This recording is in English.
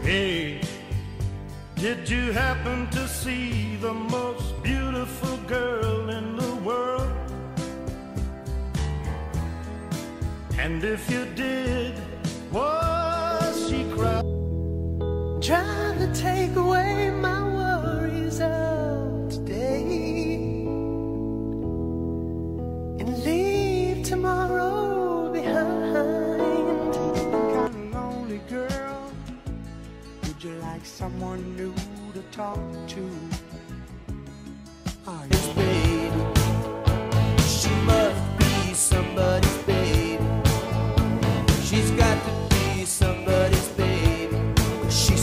Hey, did you happen to see the most beautiful girl in the world? And if you did, was she crying? Trying to take away my worries of today and leave tomorrow behind. Kind of lonely girl, would you like someone new to talk to? Are you Baby, she must be somebody's baby. She's got to be somebody's baby. She's